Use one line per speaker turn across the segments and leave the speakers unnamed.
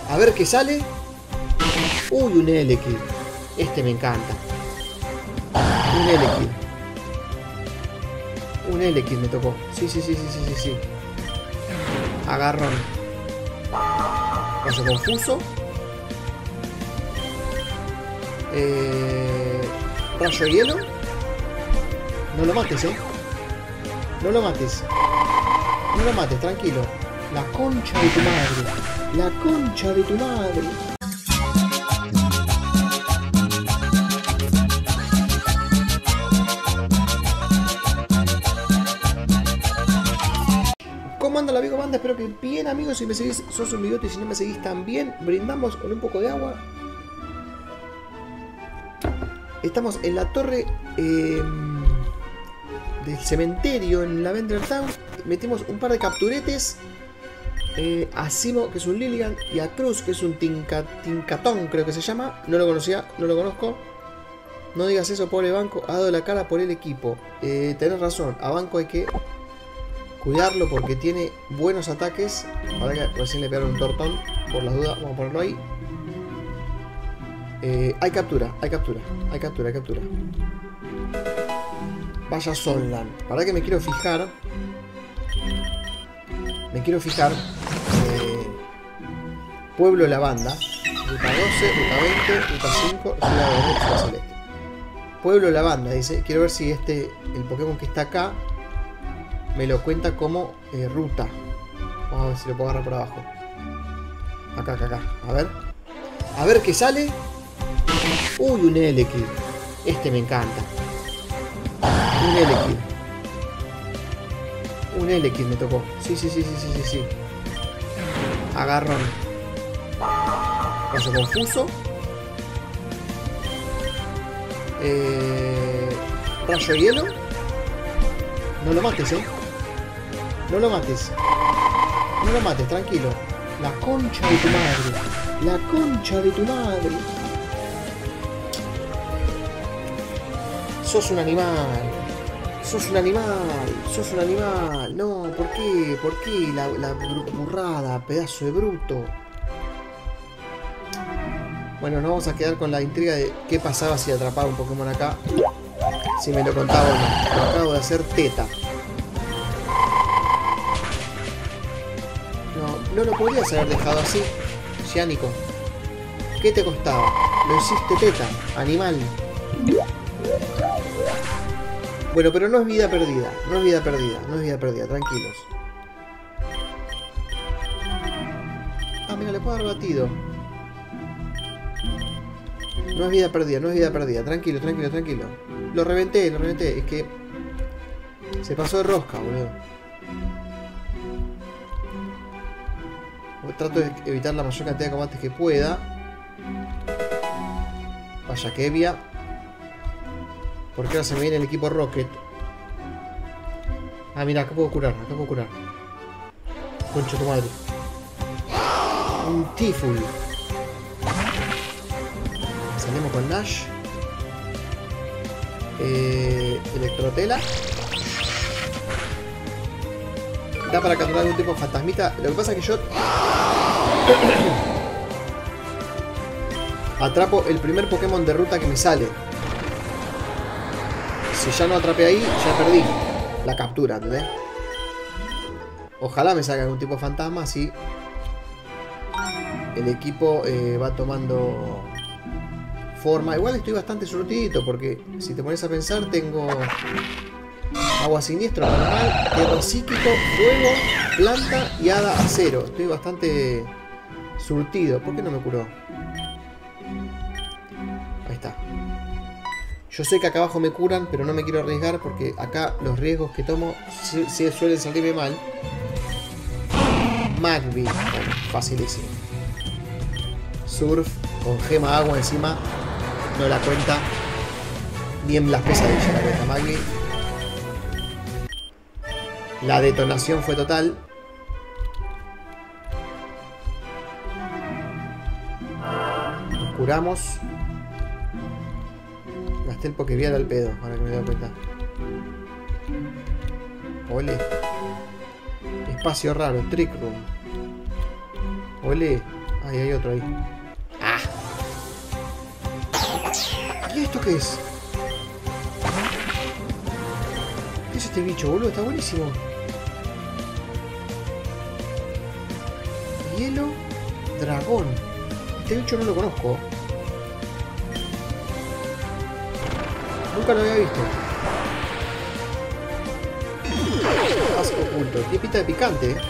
A ver qué sale. Uy, un Elekid. Este me encanta. Un Elekid. Un Elekid me tocó. Sí. Agarrón. Paso confuso. Rayo hielo. No lo mates, No lo mates. No lo mates, tranquilo. La concha de tu madre. La concha de tu madre. ¿Cómo anda la amigo banda? Espero que bien, amigos. Si me seguís, sos un bigote, y si no me seguís también, brindamos con un poco de agua. Estamos en la torre del cementerio en Lavender Town. Metimos un par de capturetes. A Simo, que es un Lilligant, y a Cruz, que es un Tincatón, creo que se llama. No lo conocía, no lo conozco. No digas eso, pobre Banco. Ha dado la cara por el equipo. Tenés razón, a Banco hay que cuidarlo porque tiene buenos ataques. Para que recién le pegaron un tortón. Por las dudas, vamos a ponerlo ahí. Hay captura. Vaya Sonland. Para que me quiero fijar. Pueblo Lavanda. Ruta 12, Ruta 20, Ruta 5, Ciudad Verde, Ciudad Celeste. Pueblo Lavanda, dice. Quiero ver si el Pokémon que está acá me lo cuenta como ruta. Vamos a ver si lo puedo agarrar por abajo. Acá. A ver qué sale. Uy, un Elekid. Este me encanta. Un Elekid me tocó. Sí. Agarrón. Paso confuso. Rayo hielo. No lo mates, No lo mates, tranquilo. La concha de tu madre. La concha de tu madre. Sos un animal. No, ¿por qué? La burrada, pedazo de bruto. Bueno, nos vamos a quedar con la intriga de qué pasaba si atrapaba un Pokémon acá. Si me lo contaba o no. Lo acabo de hacer teta. No lo podrías haber dejado así, Ciánico. ¿Qué te costaba? Lo hiciste teta, animal. Bueno, pero no es vida perdida. No es vida perdida, tranquilos. Ah, mira, le puedo haber batido. No es vida perdida. Tranquilo. Lo reventé. Es que se pasó de rosca, boludo. Trato de evitar la mayor cantidad de combates que pueda. Vaya que Evia. Porque ahora se me viene el equipo Rocket. Ah, mira, acá puedo curar. Concha tu madre. Un Tiful. Salimos con Nash. Electrotela. Da para capturar algún tipo de fantasmita. Lo que pasa es que yo atrapo el primer Pokémon de ruta que me sale. Si ya no atrapé ahí, ya perdí la captura, ¿entendés? Ojalá me salga algún tipo de fantasma, así el equipo va tomando forma. Igual estoy bastante surtidito, porque si te pones a pensar, tengo agua siniestro, normal, tierra psíquico, fuego, planta y hada acero. Estoy bastante surtido. ¿Por qué no me curó? Ahí está. Yo sé que acá abajo me curan, pero no me quiero arriesgar porque acá los riesgos que tomo sí suelen salirme mal. Magby, bueno, facilísimo. Surf con gema agua encima. No la cuenta. Ni en las pesadillas la cuenta Magby. La detonación fue total. Nos curamos. Gasté el Pokévial al pedo, ahora que me doy cuenta. Ole. Espacio raro, Trick Room. Ole. Ahí hay otro ahí. ¡Ah! ¿Y esto qué es? ¿Qué es este bicho, boludo? Está buenísimo. Hielo dragón. Este bicho no lo conozco. Nunca lo había visto. Asco oculto. Tiene pinta de picante, ¿eh?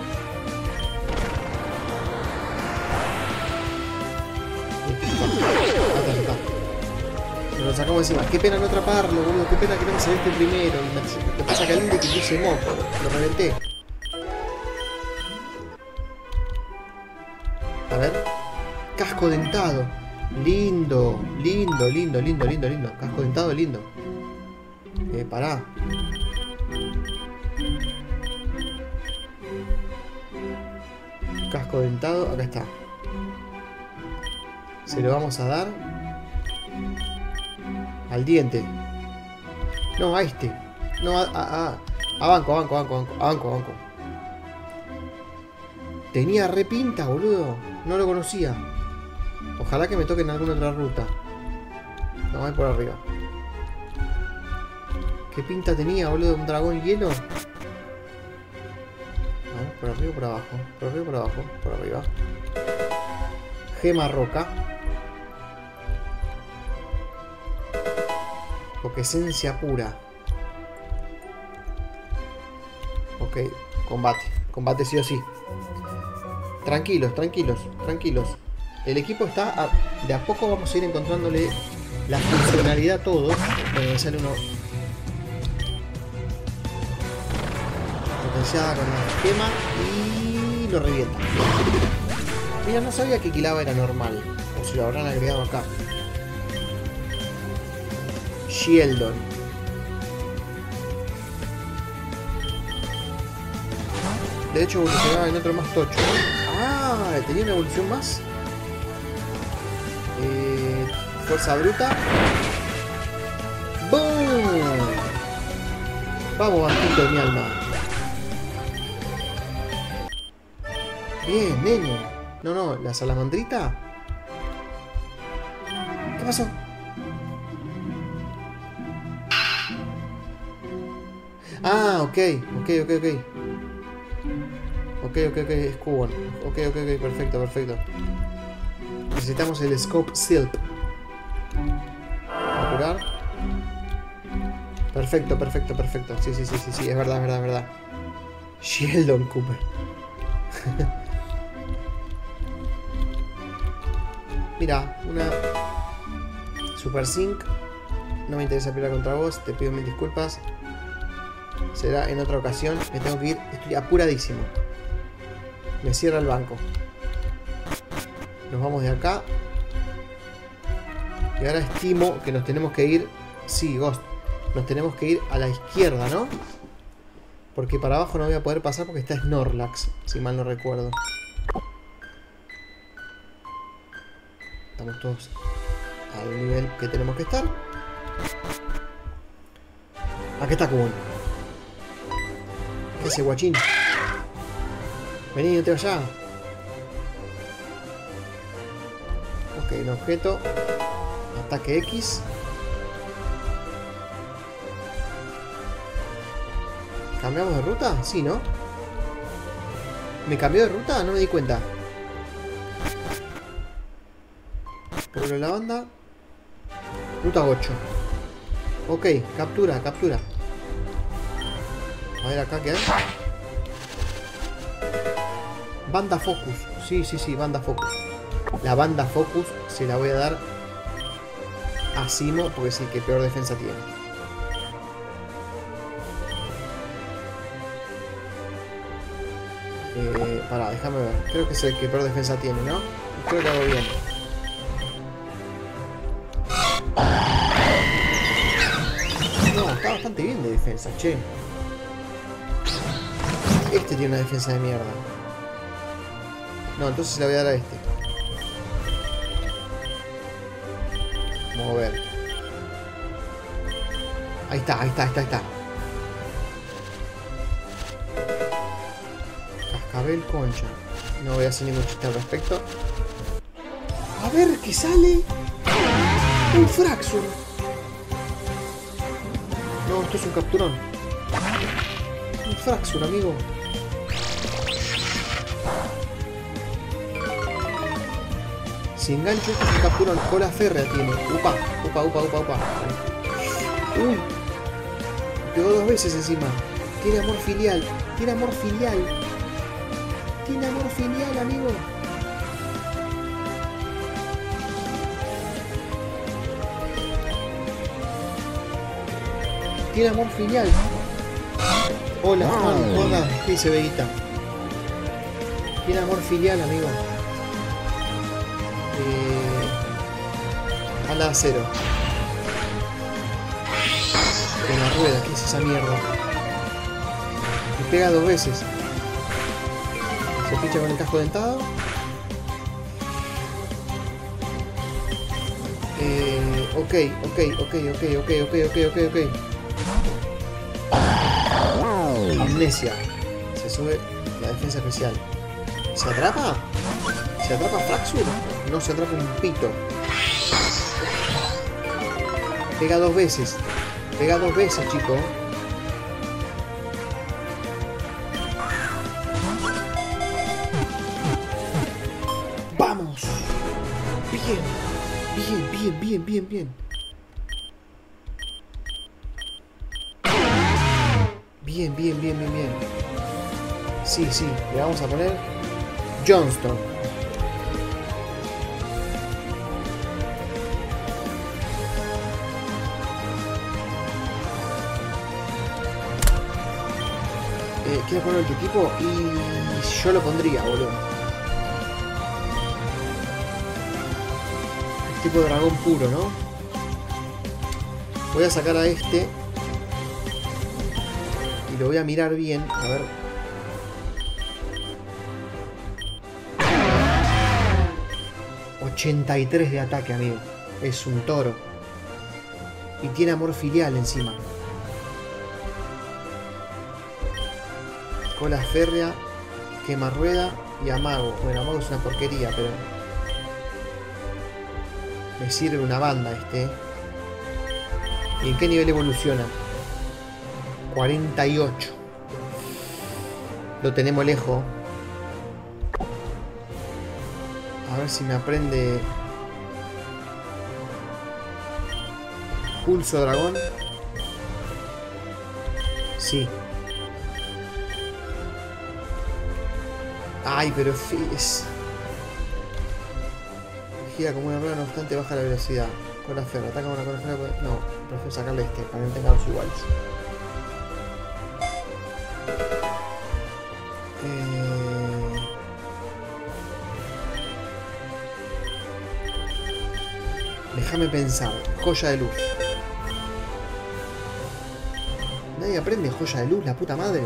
Nos lo sacamos encima. Qué pena no atraparlo, boludo. Qué pena que no me saliste primero. Me pasa caliente que puse moco. Lo reventé. A ver. Casco dentado. Lindo. Lindo, lindo, lindo, lindo, lindo. Casco dentado lindo. Pará. Casco dentado. Acá está. Se lo vamos a dar al diente. No, a este. No, a banco. Tenía repinta, boludo. No lo conocía. Ojalá que me toque en alguna otra ruta. No, voy por arriba. ¿Qué pinta tenía, boludo? ¿Un dragón hielo? A ver, por arriba o por abajo. Por arriba o por abajo. Por arriba. Gema roca. Porque esencia pura. Ok, combate. Combate sí o sí. Tranquilos, tranquilos, tranquilos. El equipo está... de a poco vamos a ir encontrándole la funcionalidad a todo. Me sale uno... potenciada con la gema y lo revienta. Mira, no sabía que Kilava era normal. O si lo habrán agregado acá. Sheldon. De hecho evolucionaba en otro más tocho. Ah, tenía una evolución más. Fuerza bruta. ¡Boom! Vamos, banquito de mi alma. Bien, nene. No, la salamandrita. ¿Qué pasó? Ah, ok, es Cubone. Ok, perfecto. Necesitamos el Scope Silp. A curar. Perfecto. Sí, es verdad. Sheldon Cooper. Mira, una Super Sync. No me interesa pelear contra vos, te pido mil disculpas. Será en otra ocasión. Me tengo que ir, estoy apuradísimo. Me cierra el banco. Nos vamos de acá. Y ahora estimo que nos tenemos que ir. Sí, Ghost. Nos tenemos que ir a la izquierda, ¿no? Porque para abajo no voy a poder pasar porque está Snorlax, si mal no recuerdo. Estamos todos al nivel que tenemos que estar. Aquí está Cubone. ¿Qué hace, guachín? Vení, no te vayas. Ok, un objeto. Ataque X. ¿Cambiamos de ruta? Sí, ¿no? ¿Me cambió de ruta? No me di cuenta. Por la banda. Ruta 8. Ok, captura. A ver acá qué hay. Banda Focus. Sí, banda Focus. La banda Focus se la voy a dar a Simo porque es el que peor defensa tiene. Pará, déjame ver. Creo que es el que peor defensa tiene, ¿no? Creo que hago bien. No, está bastante bien de defensa, che. Este tiene una defensa de mierda. No, entonces se la voy a dar a este. Mover. Ahí está. Cascabel concha. No voy a hacer ningún chiste al respecto. A ver qué sale. Un Fraxur. No, esto es un capturón. Un Fraxur, amigo. Si engancho esto es un capturón. Cola férrea tiene. Upa. Uy. Pegó 2 veces encima. Tiene amor filial. Tiene amor filial, amigo. Tiene amor filial. Hola, hola. ¿Qué dice Vegeta? Tiene amor filial, amigo. A la acero. Con la rueda, ¿qué es esa mierda? Me pega 2 veces. Se pincha con el casco dentado. Ok. Amnesia. Se sube la defensa especial. ¿Se atrapa? ¿Se atrapa Fraxur? No se atrapa un pito. Pega 2 veces. Pega 2 veces, chico. ¡Vamos! Bien. Bien. Sí, le vamos a poner Johnston. ¿Quieres poner tu equipo? Y yo lo pondría, boludo. Es tipo dragón puro, ¿no? Voy a sacar a este. Y lo voy a mirar bien. A ver. ...83 de ataque, amigo. Es un toro. Y tiene amor filial encima. Cola férrea, quema rueda y amago. Bueno, amago es una porquería, pero me sirve una banda este. ¿Y en qué nivel evoluciona? 48. Lo tenemos lejos. A ver si me aprende Pulso dragón. Sí. Ay, pero es... Gira como una rueda, no obstante baja la velocidad. Cola férrea, ataca con una cola férrea. No, prefiero sacarle este, para que no tenga los iguales. Déjame pensar. Joya de luz. Nadie aprende joya de luz, la puta madre.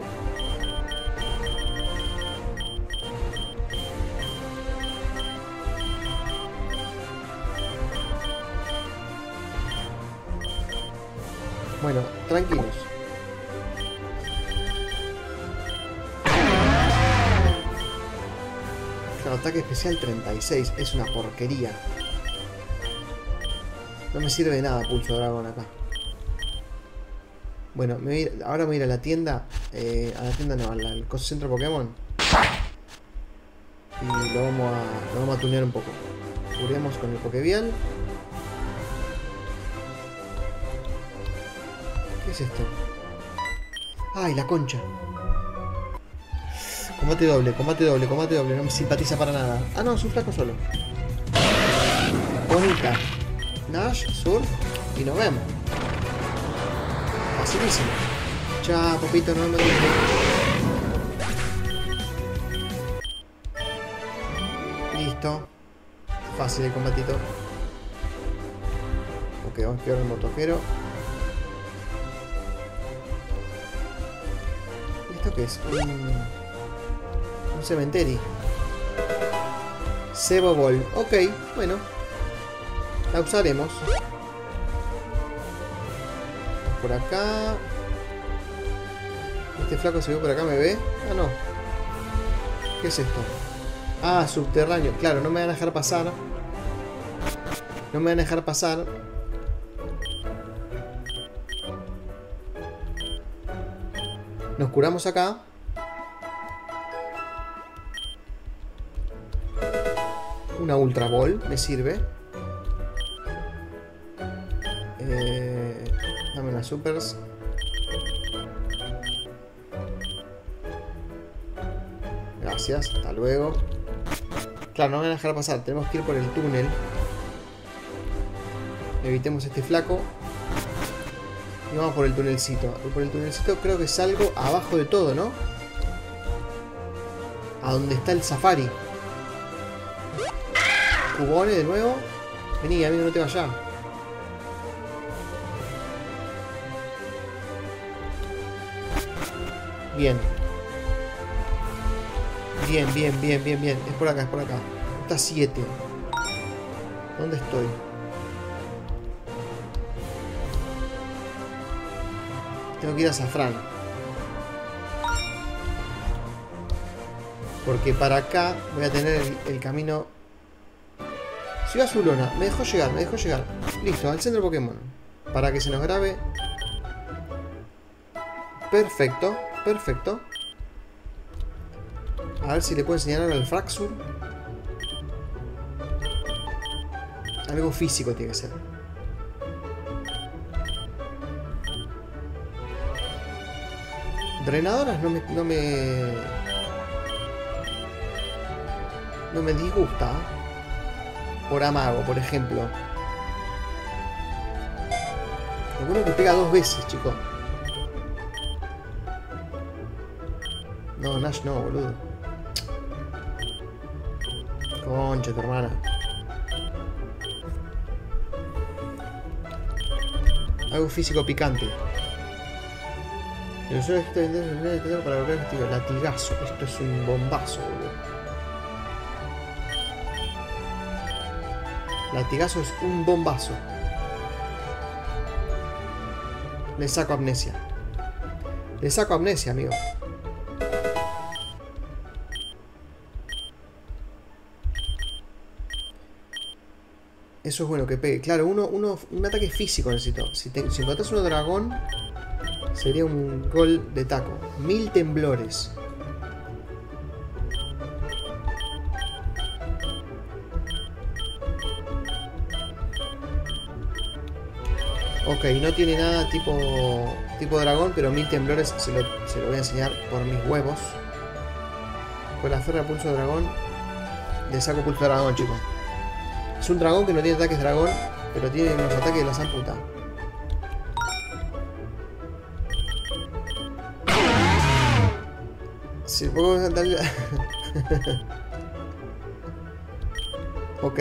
Bueno, tranquilos. Claro, ataque especial 36. Es una porquería. No me sirve de nada Pulso Dragón acá. Bueno, ahora me voy a ir a la tienda. A la tienda no, al centro Pokémon. Y lo vamos a tunear un poco. Cubrimos con el Pokévial. ¿Qué es esto? ¡Ay, la concha! Combate doble. No me simpatiza para nada. Ah, no, es un flaco solo. Bonita. Nash, Surf y nos vemos. Facilísimo. Chao, papito, no me digas. Listo. Fácil el combatito. Ok, vamos a pegar el motojero. ¿Esto qué es? Un cementerio. Cebo Ball. Ok, bueno. La usaremos. Por acá. Este flaco se ve por acá, ¿me ve? Ah, no. ¿Qué es esto? Ah, subterráneo. Claro, no me van a dejar pasar. No me van a dejar pasar. Nos curamos acá. Una Ultra Ball me sirve. Dame unas supers. Gracias, hasta luego. Claro, no me van a dejar pasar. Tenemos que ir por el túnel. Evitemos este flaco. Y vamos por el tunelcito. Y por el tunelcito creo que salgo abajo de todo, ¿no? A donde está el safari. Cubones de nuevo. Vení, amigo, no te vayas. Bien. Bien. Es por acá, es por acá. Está 7. ¿Dónde estoy? Tengo que ir a Azafrán. Porque para acá voy a tener el camino. Ciudad Zulona. Me dejó llegar. Listo, al centro Pokémon. Para que se nos grabe. Perfecto. A ver si le puedo enseñar ahora al Fraxur. Algo físico tiene que ser. Drenadoras no me disgusta. Por amago, por ejemplo. Lo bueno que pega 2 veces, chicos. No, Nash no, boludo. Concha, tu hermana. Algo físico picante. El usuario para lograr el castigo. Latigazo. Esto es un bombazo, boludo. Latigazo es un bombazo. Le saco amnesia. Amigo. Eso es bueno, que pegue. Claro, un ataque físico necesito. Si encontrás uno dragón, sería un gol de taco. 1000 temblores. Ok, no tiene nada tipo dragón, pero 1000 temblores se lo voy a enseñar por mis huevos. Con la ferra pulso de dragón, le saco pulso de dragón, chicos. Es un dragón que no tiene ataques dragón, pero tiene unos ataques de la san puta. Si puedo darle... Ok.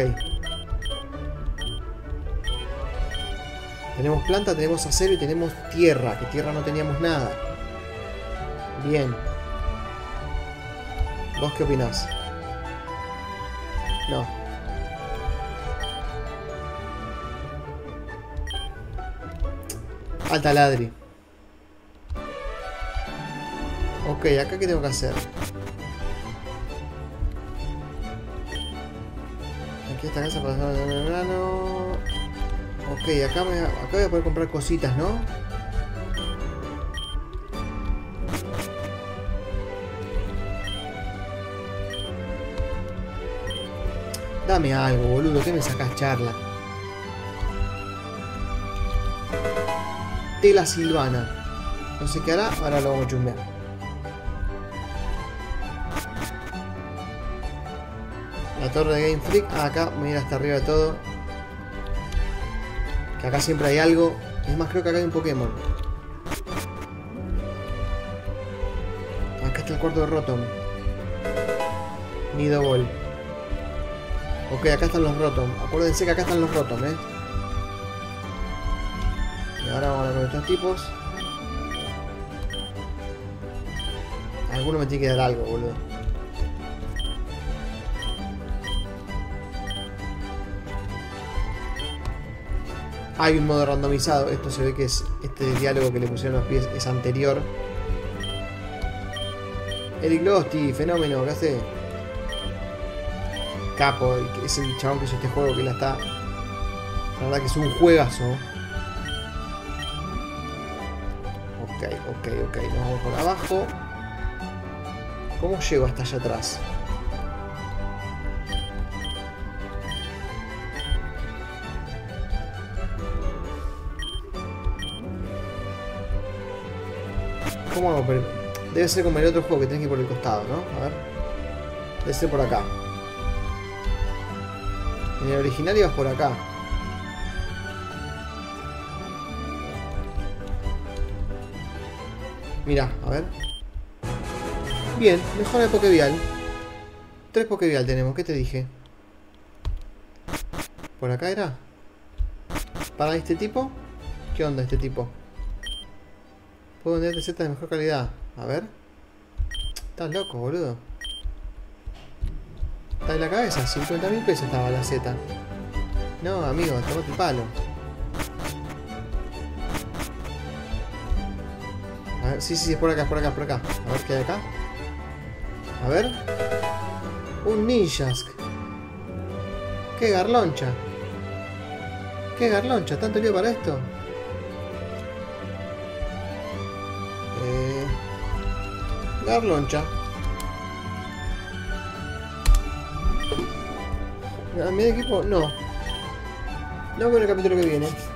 Tenemos planta, tenemos acero y tenemos tierra. Que tierra no teníamos nada. Bien. ¿Vos qué opinás? No. Alta ladri. Ok, acá qué tengo que hacer. Aquí esta casa para pasar el verano. Ok, acá voy a poder comprar cositas, ¿no? Dame algo, boludo, que me sacas charla. Tela Silvana. No sé qué hará, ahora lo vamos a chumbear. La torre de Game Freak. Ah, acá me voy a ir hasta arriba de todo. Que acá siempre hay algo. Es más, creo que acá hay un Pokémon. Acá está el cuarto de Rotom. Nidoball. Ok, acá están los Rotom. Acuérdense que acá están los Rotom, Y ahora vamos a ver con estos tipos. Alguno me tiene que dar algo, boludo. Hay un modo randomizado. Esto se ve que es este diálogo que le pusieron los pies es anterior. Eric Losty, fenómeno, ¿qué hace? capo, es el chabón que hizo este juego, que la está... La verdad que es un juegazo. Ok, nos vamos por abajo. ¿Cómo llego hasta allá atrás? ¿Cómo hago? Debe ser como el otro juego que tenés que ir por el costado, ¿no? A ver. Debe ser por acá. En el original ibas por acá. Mira, a ver. Bien, mejora de Pokévial. 3 Pokévial tenemos, ¿qué te dije? ¿Por acá era? ¿Para este tipo? ¿Qué onda este tipo? Puedo vender recetas de mejor calidad. A ver. Estás loco, boludo. Está en la cabeza. 50.000 pesos estaba la Z. No, amigo, tomate el palo. A ver, sí, es por acá, por acá. A ver qué hay acá. A ver. Un Ninjask. ¡Qué garloncha! ¡Qué garloncha! ¿Tanto lío para esto? Garloncha. ¿A mi equipo? No. No, con el capítulo que viene.